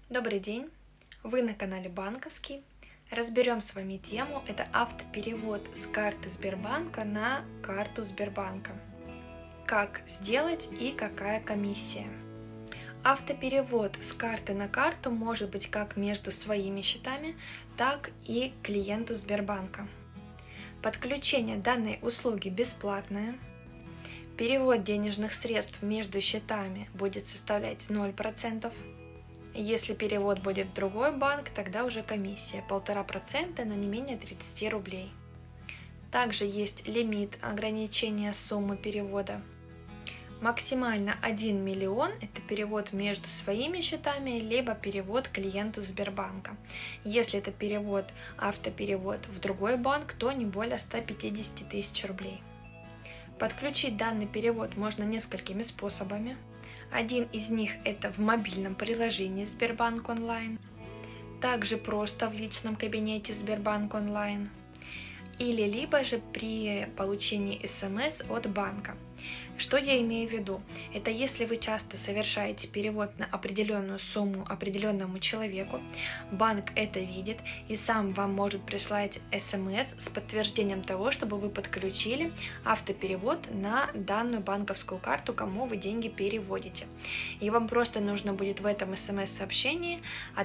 Добрый день! Вы на канале Банковский. Разберем с вами тему. Это автоперевод с карты Сбербанка на карту Сбербанка. Как сделать и какая комиссия? Автоперевод с карты на карту может быть как между своими счетами, так и клиенту Сбербанка. Подключение данной услуги бесплатное. Перевод денежных средств между счетами будет составлять 0%. Если перевод будет в другой банк, тогда уже комиссия 1,5%, но не менее 30 рублей. Также есть лимит ограничения суммы перевода. Максимально 1 миллион – это перевод между своими счетами, либо перевод клиенту Сбербанка. Если это перевод, автоперевод в другой банк, то не более 150 тысяч рублей. Подключить данный перевод можно несколькими способами. Один из них – это в мобильном приложении Сбербанк онлайн, также просто в личном кабинете Сбербанк онлайн, или либо же при получении СМС от банка. Что я имею в виду? Это если вы часто совершаете перевод на определенную сумму определенному человеку, банк это видит и сам вам может прислать СМС с подтверждением того, чтобы вы подключили автоперевод на данную банковскую карту, кому вы деньги переводите. И вам просто нужно будет в этом СМС-сообщении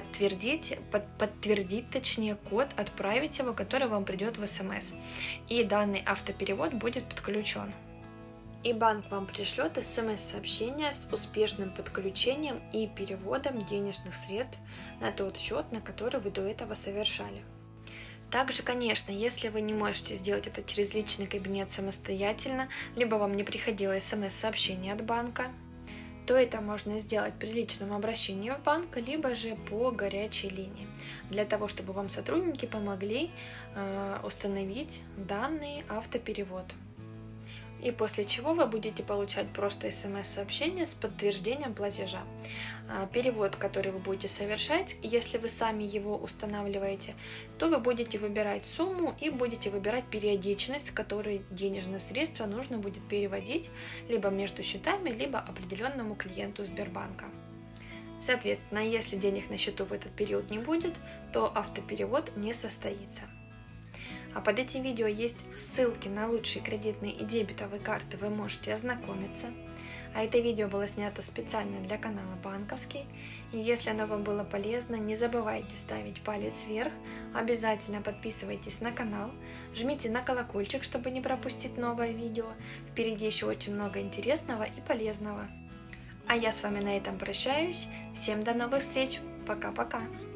подтвердить точнее код, отправить его, который вам придет в СМС. И данный автоперевод будет подключен. И банк вам пришлет СМС-сообщение с успешным подключением и переводом денежных средств на тот счет, на который вы до этого совершали. Также, конечно, если вы не можете сделать это через личный кабинет самостоятельно, либо вам не приходило СМС-сообщение от банка, то это можно сделать при личном обращении в банк, либо же по горячей линии, для того, чтобы вам сотрудники помогли установить данный автоперевод. И после чего вы будете получать просто СМС-сообщение с подтверждением платежа. Перевод, который вы будете совершать, если вы сами его устанавливаете, то вы будете выбирать сумму и будете выбирать периодичность, с которой денежные средства нужно будет переводить либо между счетами, либо определенному клиенту Сбербанка. Соответственно, если денег на счету в этот период не будет, то автоперевод не состоится. А под этим видео есть ссылки на лучшие кредитные и дебетовые карты, вы можете ознакомиться. А это видео было снято специально для канала Банковский. И если оно вам было полезно, не забывайте ставить палец вверх, обязательно подписывайтесь на канал, жмите на колокольчик, чтобы не пропустить новое видео. Впереди еще очень много интересного и полезного. А я с вами на этом прощаюсь. Всем до новых встреч. Пока-пока.